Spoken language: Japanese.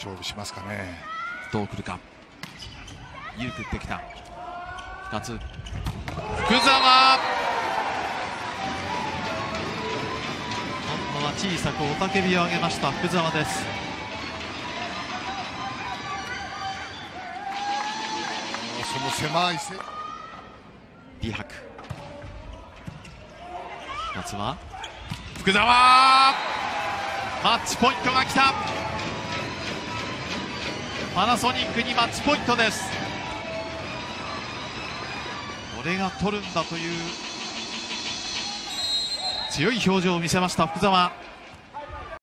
勝負しますかね。 どう来るか。緩く打ってきた2つ。福澤、今度は小さく雄たけびを上げました福澤です。 その狭いせリハク夏は福澤、マッチポイントが来た。パナソニックにマッチポイントです。これが取るんだという強い表情を見せました福澤。